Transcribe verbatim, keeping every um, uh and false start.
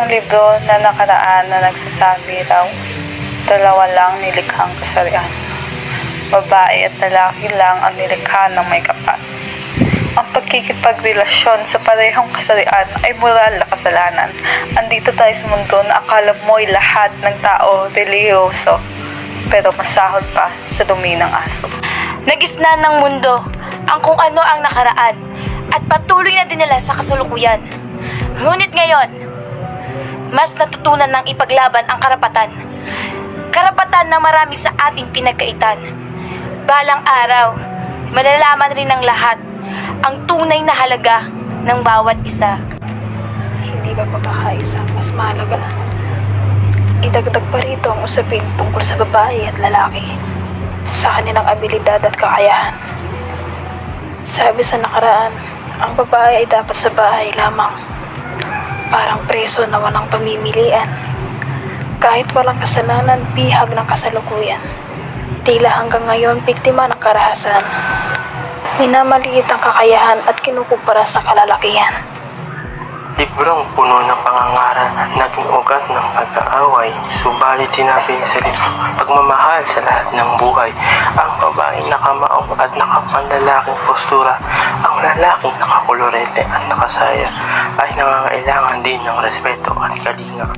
isang libro na nakaraan na nagsasabi raw, dalawa lang nilikhang kasarian. Babae at lalaki lang ang nilikha ng may kapal. Ang pagkikipagrelasyon sa parehong kasarian ay moral na kasalanan. Andito tayo sa mundo na akala mo'y lahat ng tao relihiyoso, pero masahol pa sa dumi ng aso. Nagisnan ng mundo ang kung ano ang nakaraan at patuloy na dinala sa kasalukuyan. Ngunit ngayon, mas natutunan ng ipaglaban ang karapatan. Karapatan na marami sa ating pinagkaitan. Balang araw, malalaman rin ng lahat ang tunay na halaga ng bawat isa. Hindi ba pagkakaisa mas mahalaga? Idagdag pa rito ang usapin tungkol sa babae at lalaki, sa kanilang abilidad at kakayahan. Sabi sa nakaraan, ang babae ay dapat sa bahay lamang, parang preso na walang pamimilian. Kahit walang kasalanan, bihag ng kasalukuyan. Tila hanggang ngayon, biktima ng karahasan. Minamaliit ang kakayahan at kinukumpara sa kalalakihan. Librong puno ng pangangaral, naging ugat ng pag-aaway. Subalit sinabi sa libro, pagmamahal sa lahat ng buhay. Ang babaeng nakamaong at nakapanlalaking postura, ang lalaking nakakolorete at nakasaya ay nangangailangan din ng respeto at kalinga.